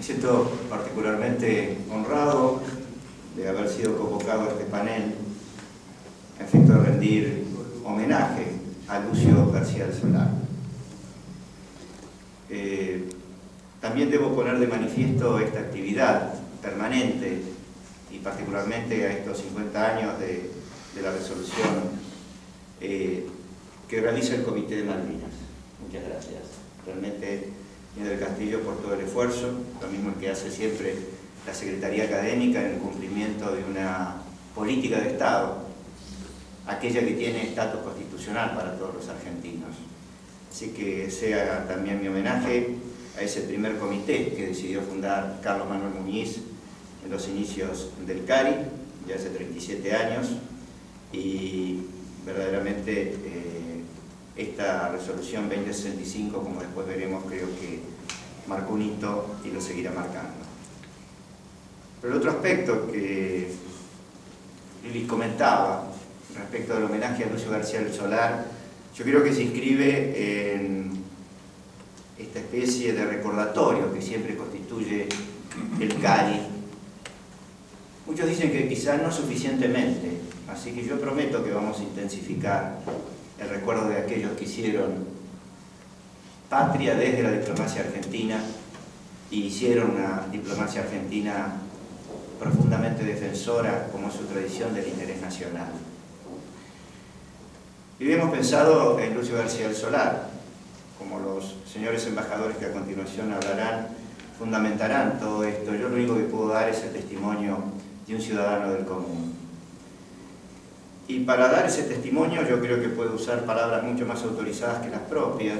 siento particularmente honrado de haber sido convocado a este panel a efecto de rendir homenaje a Lucio García del Solar. También debo poner de manifiesto esta actividad permanente y particularmente a estos 50 años de la resolución que realiza el Comité de Malvinas. Muchas gracias. Realmente, señor del Castillo, por todo el esfuerzo, lo mismo el que hace siempre la Secretaría Académica en el cumplimiento de una política de Estado, aquella que tiene estatus constitucional para todos los argentinos. Así que sea también mi homenaje a ese primer comité que decidió fundar Carlos Manuel Muñiz en los inicios del CARI, ya hace 37 años, y verdaderamente esta resolución 2065, como después veremos, creo que marcó un hito y lo seguirá marcando. Pero el otro aspecto que Lili comentaba respecto del homenaje a Lucio García del Solar, yo creo que se inscribe en esta especie de recordatorio que siempre constituye el CARI. Muchos dicen que quizás no suficientemente, así que yo prometo que vamos a intensificar el recuerdo de aquellos que hicieron patria desde la diplomacia argentina y hicieron una diplomacia argentina profundamente defensora, como es su tradición, del interés nacional. Y hemos pensado en Lucio García del Solar, como los señores embajadores que a continuación hablarán, fundamentarán todo esto. Yo lo único que puedo dar es el testimonio de un ciudadano del común. Y para dar ese testimonio yo creo que puedo usar palabras mucho más autorizadas que las propias,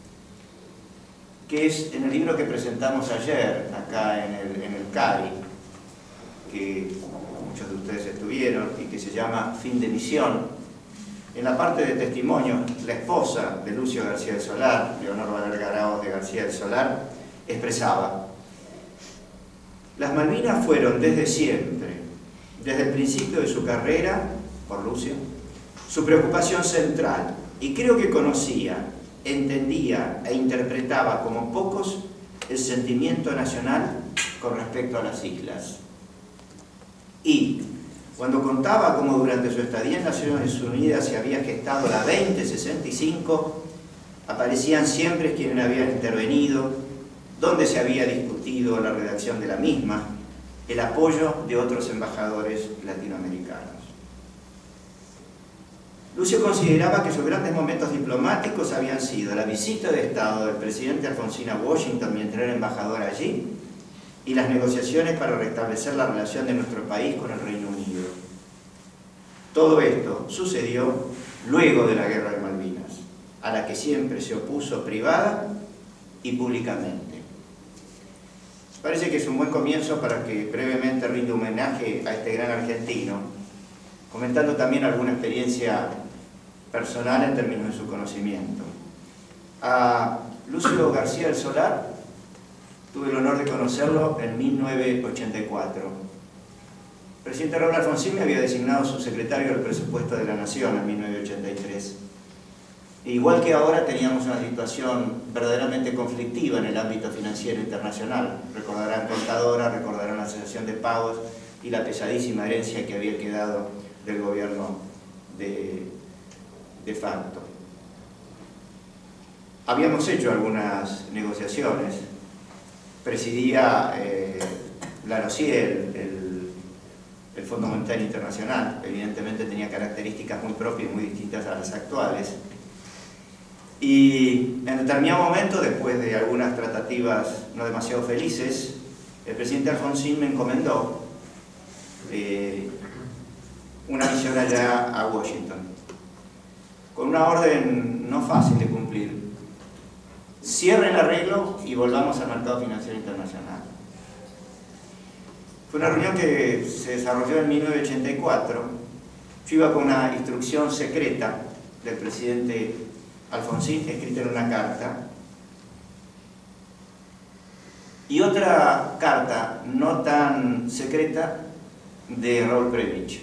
que es en el libro que presentamos ayer, acá en el CARI, que muchos de ustedes estuvieron, y que se llama Fin de Misión. En la parte de testimonio, la esposa de Lucio García del Solar, Leonor Valer-Garaos de García del Solar, expresaba: las Malvinas fueron desde siempre, desde el principio de su carrera, por Lucio, su preocupación central, y creo que conocía, entendía e interpretaba como pocos el sentimiento nacional con respecto a las islas. Y cuando contaba cómo durante su estadía en Naciones Unidas se había gestado la 2065, aparecían siempre quienes habían intervenido, dónde se había discutido la redacción de la misma, el apoyo de otros embajadores latinoamericanos. Lucio consideraba que sus grandes momentos diplomáticos habían sido la visita de Estado del presidente Alfonsín a Washington mientras era embajador allí y las negociaciones para restablecer la relación de nuestro país con el Reino Unido. Todo esto sucedió luego de la Guerra de Malvinas, a la que siempre se opuso privada y públicamente. Parece que es un buen comienzo para que brevemente rinda homenaje a este gran argentino, comentando también alguna experiencia personal en términos de su conocimiento. A Lucio García del Solar tuve el honor de conocerlo en 1984. El presidente Raúl Alfonsín me había designado subsecretario del Presupuesto de la Nación en 1983. E igual que ahora teníamos una situación verdaderamente conflictiva en el ámbito financiero internacional. Recordarán Contadora, recordarán la Asociación de Pagos y la pesadísima herencia que había quedado del gobierno de facto. Habíamos hecho algunas negociaciones. Presidía Larosier, el Fondo Monetario Internacional. Evidentemente tenía características muy propias y muy distintas a las actuales. Y en determinado momento, después de algunas tratativas no demasiado felices, el presidente Alfonsín me encomendó una misión allá a Washington, con una orden no fácil de cumplir: cierre el arreglo y volvamos al mercado financiero internacional. Fue una reunión que se desarrolló en 1984. Yo iba con una instrucción secreta del presidente Alfonsín, escrita en una carta, y otra carta no tan secreta de Raúl Prebisch.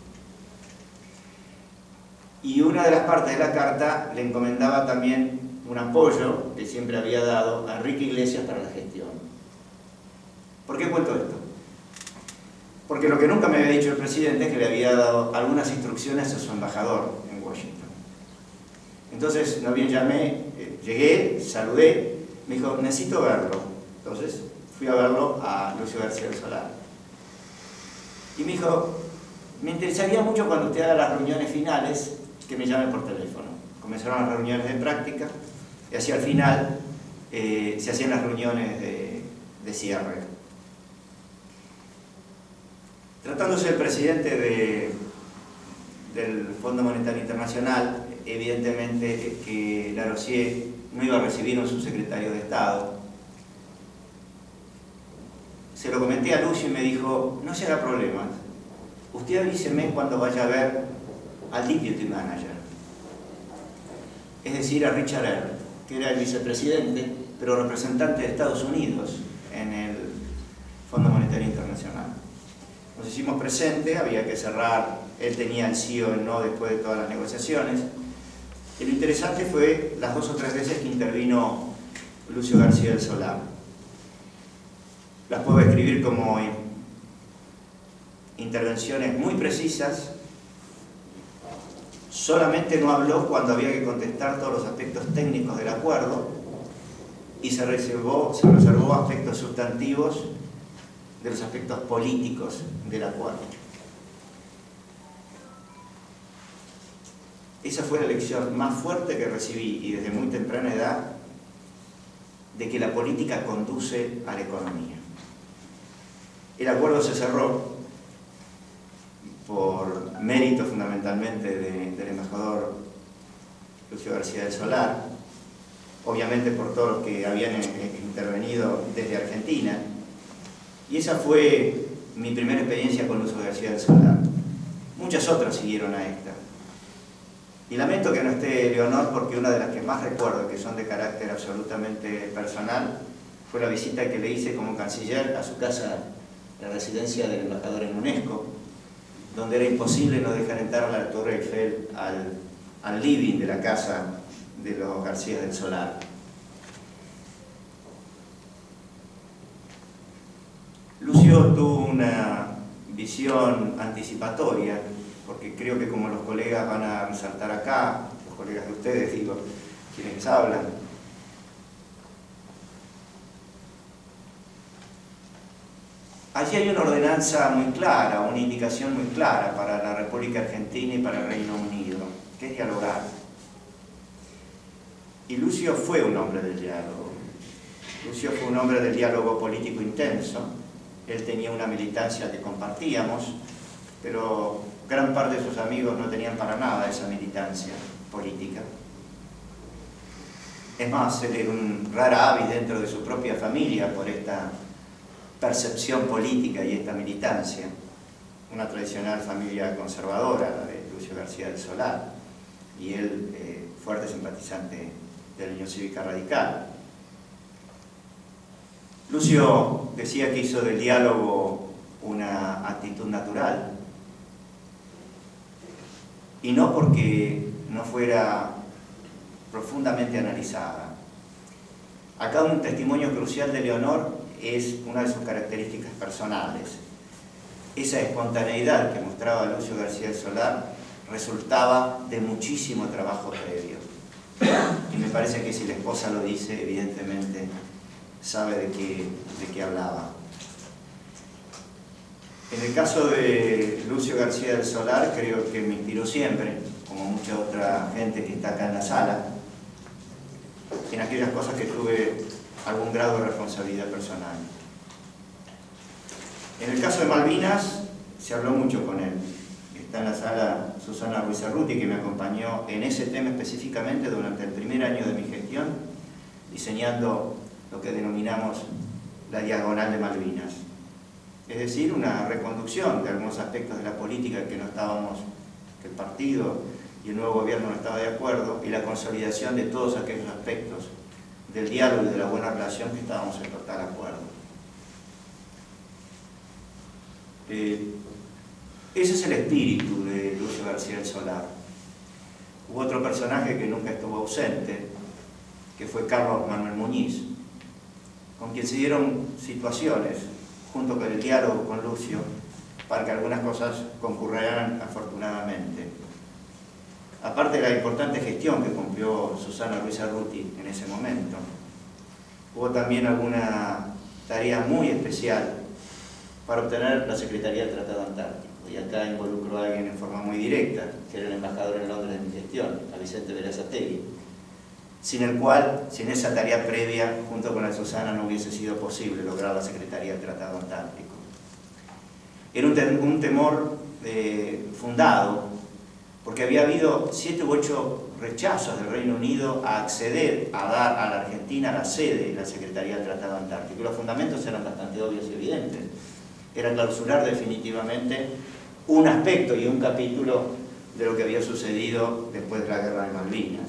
Y una de las partes de la carta le encomendaba también un apoyo que siempre había dado a Enrique Iglesias para la gestión. ¿Por qué cuento esto? Porque lo que nunca me había dicho el presidente es que le había dado algunas instrucciones a su embajador en Washington. Entonces, no bien llamé, llegué, saludé, me dijo, necesito verlo. Entonces, fui a verlo a Lucio García del Solar. Y me dijo, me interesaría mucho cuando usted haga las reuniones finales, que me llame por teléfono. Comenzaron las reuniones de práctica y hacia el final se hacían las reuniones de cierre. Tratándose del presidente del Fondo Monetario Internacional, evidentemente que Larosière no iba a recibir a un subsecretario de Estado. Se lo comenté a Lucio y me dijo, no se haga problemas, usted avíseme cuando vaya a ver al Deputy Manager, es decir, a Richard Earl, que era el vicepresidente, pero representante de Estados Unidos en el Fondo Monetario Internacional. Nos hicimos presentes, había que cerrar, él tenía el sí o el no después de todas las negociaciones. Y lo interesante fue las 2 o 3 veces que intervino Lucio García del Solar. Las puedo escribir como intervenciones muy precisas. Solamente no habló cuando había que contestar todos los aspectos técnicos del acuerdo y se reservó aspectos sustantivos de los aspectos políticos del acuerdo. Esa fue la lección más fuerte que recibí, y desde muy temprana edad, de que la política conduce a la economía. El acuerdo se cerró por mérito fundamentalmente del embajador Lucio García del Solar, obviamente por todos los que habían intervenido desde Argentina, y esa fue mi primera experiencia con Lucio García del Solar. Muchas otras siguieron a esta. Y lamento que no esté Leonor, porque una de las que más recuerdo, que son de carácter absolutamente personal, fue la visita que le hice como canciller a su casa, la residencia del embajador en UNESCO, donde era imposible no dejar entrar a la Torre Eiffel al living de la casa de los García del Solar. Lucio tuvo una visión anticipatoria, porque creo que como los colegas van a resaltar acá, los colegas de ustedes, digo, quienes hablan, allí hay una ordenanza muy clara, una indicación muy clara para la República Argentina y para el Reino Unido, que es dialogar. Y Lucio fue un hombre del diálogo. Lucio fue un hombre del diálogo político intenso. Él tenía una militancia que compartíamos, pero gran parte de sus amigos no tenían para nada esa militancia política. Es más, él era un rara avis dentro de su propia familia por esta percepción política y esta militancia. Una tradicional familia conservadora, la de Lucio García del Solar, y él fuerte simpatizante de la Unión Cívica Radical. Lucio decía que hizo del diálogo una actitud natural, y no porque no fuera profundamente analizada. Acá un testimonio crucial de Leonor es una de sus características personales. Esa espontaneidad que mostraba Lucio García del Solar resultaba de muchísimo trabajo previo. Y me parece que si la esposa lo dice, evidentemente sabe de qué hablaba. En el caso de Lucio García del Solar, creo que me inspiró siempre, como mucha otra gente que está acá en la sala, en aquellas cosas que tuve algún grado de responsabilidad personal. En el caso de Malvinas, se habló mucho con él. Está en la sala Susana Ruiz Cerruti, que me acompañó en ese tema específicamente durante el primer año de mi gestión, diseñando lo que denominamos la diagonal de Malvinas. Es decir, una reconducción de algunos aspectos de la política que el partido y el nuevo gobierno no estaba de acuerdo, y la consolidación de todos aquellos aspectos del diálogo y de la buena relación que estábamos en total acuerdo. Ese es el espíritu de Lucio García del Solar. Hubo otro personaje que nunca estuvo ausente, que fue Carlos Manuel Muñiz, con quien se dieron situaciones junto con el diálogo con Lucio, para que algunas cosas concurrieran afortunadamente. Aparte de la importante gestión que cumplió Susana Ruiz Arruti en ese momento, hubo también alguna tarea muy especial para obtener la Secretaría del Tratado Antártico. Y acá involucro a alguien en forma muy directa, que era el embajador en Londres de mi gestión, a Vicente Berazategui, sin el cual, sin esa tarea previa, junto con la de Susana, no hubiese sido posible lograr la Secretaría del Tratado Antártico. Era un temor fundado, porque había habido 7 u 8 rechazos del Reino Unido a acceder a dar a la Argentina la sede de la Secretaría del Tratado Antártico. Y los fundamentos eran bastante obvios y evidentes. Era clausurar definitivamente un aspecto y un capítulo de lo que había sucedido después de la Guerra de Malvinas.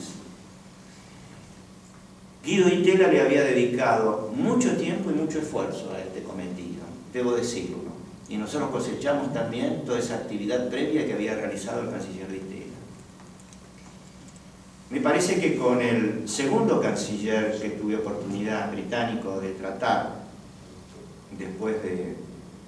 Guido Di Tella le había dedicado mucho tiempo y mucho esfuerzo a este cometido, debo decirlo. Y nosotros cosechamos también toda esa actividad previa que había realizado el canciller Di Tella. Me parece que con el segundo canciller que tuve oportunidad, británico, de tratar después de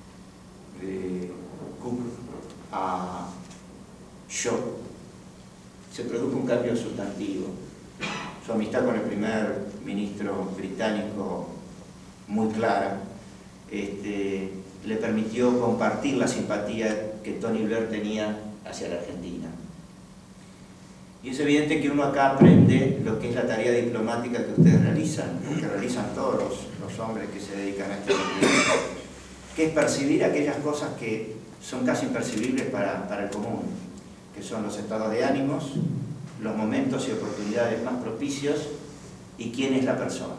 Cook a Shaw, se produjo un cambio sustantivo. Su amistad con el primer ministro británico, muy clara, le permitió compartir la simpatía que Tony Blair tenía hacia la Argentina. Y es evidente que uno acá aprende lo que es la tarea diplomática que ustedes realizan, que realizan todos los hombres que se dedican a este proyecto, que es percibir aquellas cosas que son casi impercibibles para el común, que son los estados de ánimos, los momentos y oportunidades más propicios y quién es la persona.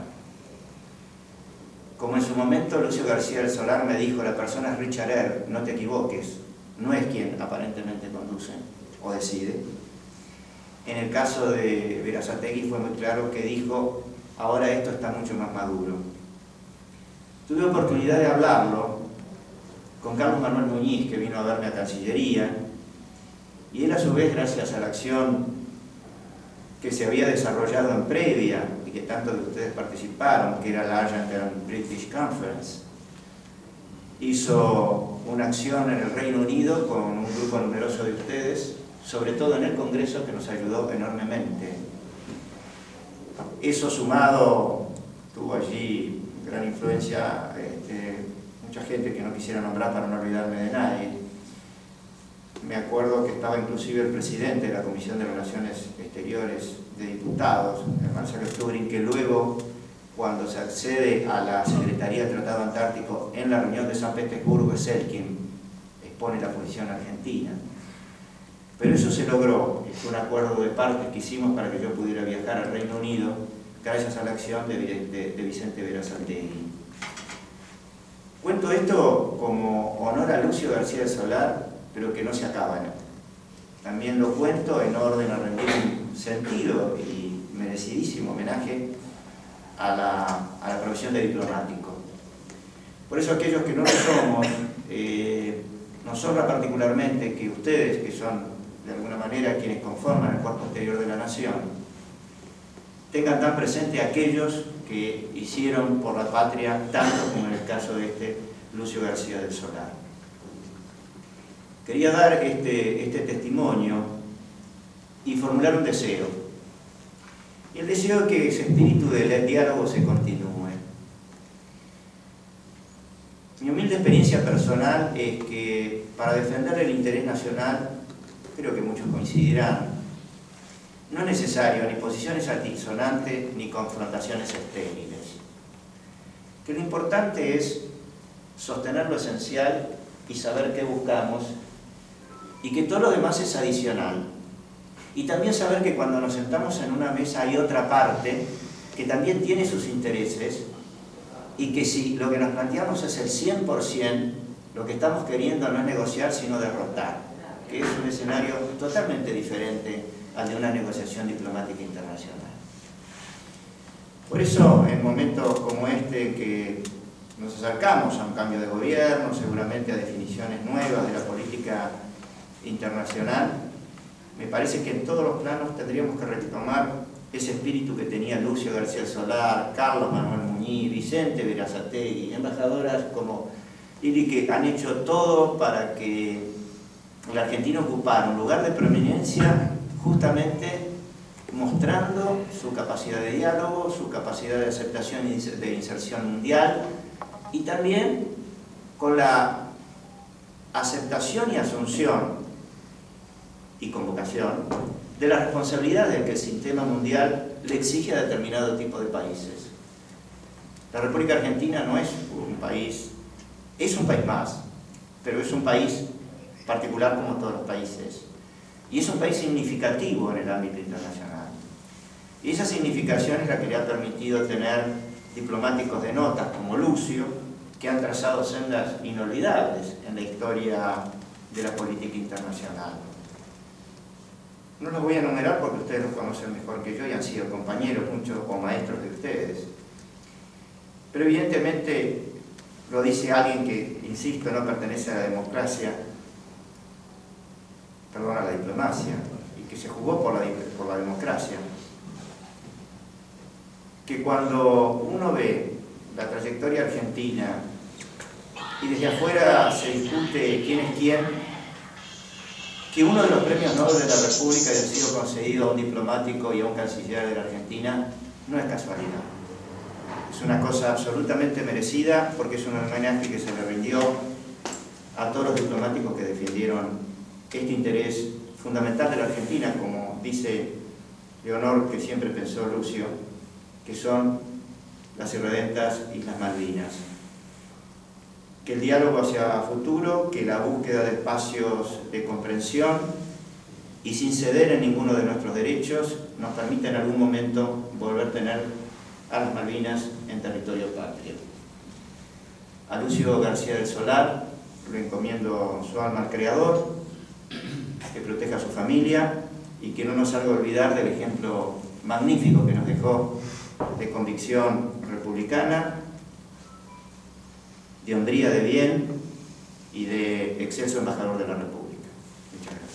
Como en su momento Lucio García del Solar me dijo, la persona es Richard Eyre, no te equivoques, no es quien aparentemente conduce o decide. En el caso de Berazategui fue muy claro que dijo, ahora esto está mucho más maduro. Tuve oportunidad de hablarlo con Carlos Manuel Muñiz, que vino a verme a Cancillería, y él a su vez, gracias a la acción que se había desarrollado en previa y que tantos de ustedes participaron, que era la Argentine British Conference, hizo una acción en el Reino Unido con un grupo numeroso de ustedes, sobre todo en el Congreso, que nos ayudó enormemente. Eso sumado, tuvo allí gran influencia, mucha gente que no quisiera nombrar para no olvidarme de nadie. Me acuerdo que estaba inclusive el presidente de la Comisión de Relaciones Exteriores de Diputados, Marcelo Stubrin, que luego, cuando se accede a la Secretaría del Tratado Antártico en la reunión de San Petersburgo, es él quien expone la posición argentina. Pero eso se logró, fue un acuerdo de partes que hicimos para que yo pudiera viajar al Reino Unido, gracias a la acción de Vicente Berazategui. Cuento esto como honor a Lucio García del Solar, pero que no se acaba. También lo cuento en orden a rendir un sentido y merecidísimo homenaje a la profesión de diplomático. Por eso aquellos que no lo somos, nos honra particularmente que ustedes, que son de alguna manera quienes conforman el cuerpo exterior de la nación, tengan tan presente a aquellos que hicieron por la patria tanto como en el caso de Lucio García del Solar. Quería dar este testimonio y formular un deseo. Y el deseo es que ese espíritu del diálogo se continúe. Mi humilde experiencia personal es que para defender el interés nacional, creo que muchos coincidirán, no es necesario ni posiciones altisonantes ni confrontaciones estériles. Que lo importante es sostener lo esencial y saber qué buscamos, y que todo lo demás es adicional. Y también saber que cuando nos sentamos en una mesa hay otra parte que también tiene sus intereses, y que si lo que nos planteamos es el 100%, lo que estamos queriendo no es negociar sino derrotar, que es un escenario totalmente diferente al de una negociación diplomática internacional. Por eso, en momentos como este, que nos acercamos a un cambio de gobierno, seguramente a definiciones nuevas de la política internacional, me parece que en todos los planos tendríamos que retomar ese espíritu que tenía Lucio García Solar, Carlos Manuel Muñiz, Vicente Berazategui, embajadoras como y que han hecho todo para que la Argentina ocupara un lugar de prominencia, justamente mostrando su capacidad de diálogo, su capacidad de aceptación y de inserción mundial, y también con la aceptación y asunción y convocación de la responsabilidad de que el sistema mundial le exige a determinado tipo de países. La República Argentina no es un país, es un país más, pero es un país particular como todos los países. Y es un país significativo en el ámbito internacional. Y esa significación es la que le ha permitido tener diplomáticos de notas como Lucio, que han trazado sendas inolvidables en la historia de la política internacional. No los voy a enumerar porque ustedes los conocen mejor que yo y han sido compañeros, muchos o maestros de ustedes. Pero evidentemente lo dice alguien que, insisto, no pertenece a la democracia, perdón, a la diplomacia, y que se jugó por la democracia, que cuando uno ve la trayectoria argentina y desde afuera se discute quién es quién, que uno de los premios Nobel de la República haya sido concedido a un diplomático y a un canciller de la Argentina, no es casualidad. Es una cosa absolutamente merecida porque es un homenaje que se le rindió a todos los diplomáticos que defendieron este interés fundamental de la Argentina, como dice Leonor, que siempre pensó Lucio, que son las irredentas Islas Malvinas. Que el diálogo hacia futuro, que la búsqueda de espacios de comprensión y sin ceder en ninguno de nuestros derechos nos permita en algún momento volver a tener a las Malvinas en territorio patrio. A Lucio García del Solar lo encomiendo su alma al Creador, que proteja a su familia y que no nos haga olvidar del ejemplo magnífico que nos dejó de convicción republicana, de hombría de bien y de excelso embajador de la República. Muchas gracias.